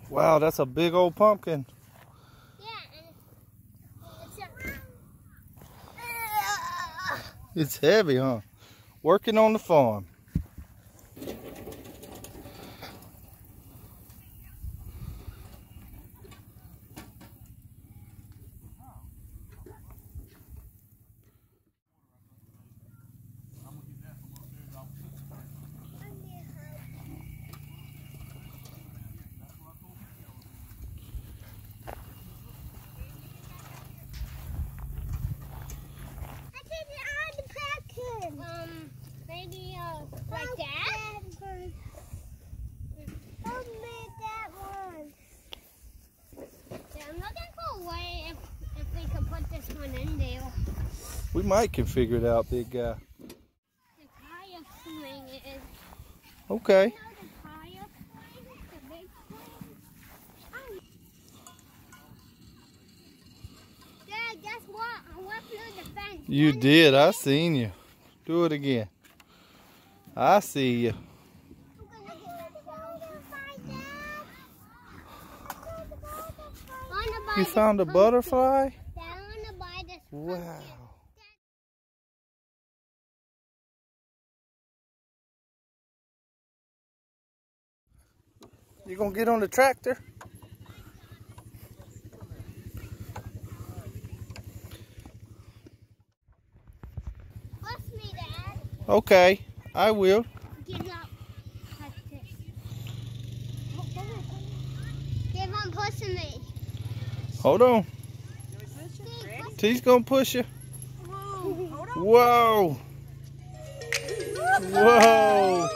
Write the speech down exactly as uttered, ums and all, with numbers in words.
Wow, that's a big old pumpkin. Yeah, and it's a... It's heavy, huh? Working on the farm. Um, maybe uh, like that? Don't make that one. Yeah, I'm looking for a way if, if we can put this one in there. We might can figure it out, big guy. The tire swing is... Okay. You know the tire swing? The big swing? Oh. Dad, guess what? I went through the fence. You did. I seen you. Do it again. I see you. You found a butterfly? Wow. You gonna get on the tractor? Push me, Dad. Okay, I will. Get up. Keep on pushing me. Hold on. T's gonna push you. Whoa. Whoa. Whoa.